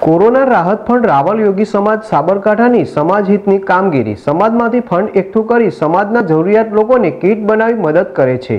Corona राहत fund Rawal Yogi समाज साबरकांठानी समाज हितनी कामगीरी समाजमांथी फंड एकठું કરી સમાજના જરૂરિયાત લોકોને કીટ બનાવી મદદ કરે છે।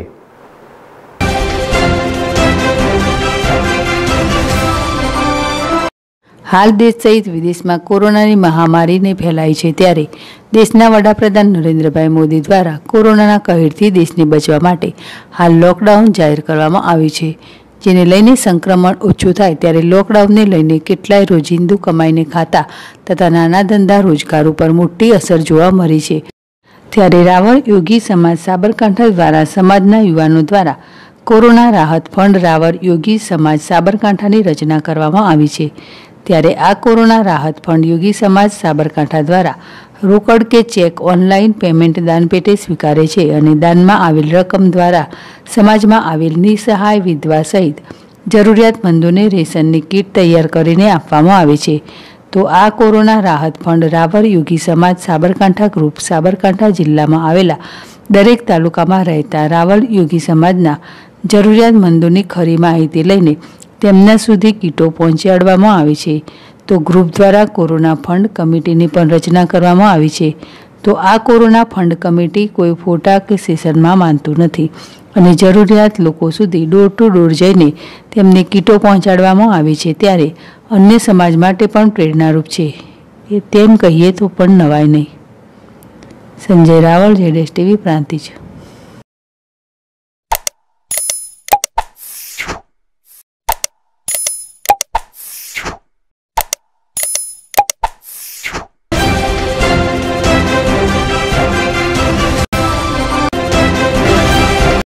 हाल देश सहित विदेश में कोरोना की महामारी ने फैलाई है, त्यारे देशना वडाप्रधान नरेन्द्रभाई मोदी द्वारा कोरोना कहरथी देश ने बचवा माटे हाल लॉकडाउन जाहिर करवामां आव्युं छे, जेने लईने संक्रमण ओछुं थाय त्यारे लॉकडाउन ने लईने केटलाय रोजिंदू कमाईने खाता तथा नाना धंधा रोजगार पर मोटी असर जोवा मळी छे। त्यारे रावल योगी समाज साबरकांठा द्वारा समाजना युवानो द्वारा कोरोना राहत फंड रावल योगी समाज साबरकांठानी रचना करवामां आवी छे। त्यारे आ कोरोना राहत फंड योगी समाज साबरकांठा द्वारा रोकड़ के चेक ऑनलाइन पेमेंट दान पेटे स्वीकारे छे अने दानमा आवेल रकम द्वारा समाजमां आवेल निसहाय विधवा सहित जरूरियातमंदोने रेशननी किट तैयार करीने आपवामां आवे छे। तो आ कोरोना राहत फंड रावल योगी समाज साबरकांठा ग्रुप साबरकांठा जिल्लामां आवेला दरेक तालुकामां रहता रावल योगी समाजना जरूरियातमंदोनी खरी माहिती लईने तेमना सुधी कीटो पहोंचाडवामां आवी छे। तो ग्रुप द्वारा कोरोना फंड कमिटीनी पण रचना करवामां आवी छे। तो आ कोरोना फंड कमिटी कोई फोटा के सेशनमां मानतुं नथी अने जरूरियात लोको सुधी डोर टू डोर जईने तेमने कीटो पहोंचाडवामां आवी छे, त्यारे अन्य समाज माटे पण प्रेरणारूप छे। तेम कहीए तो पण नवाय नहीं। संजय रावल, ZSTV प्रांतिज।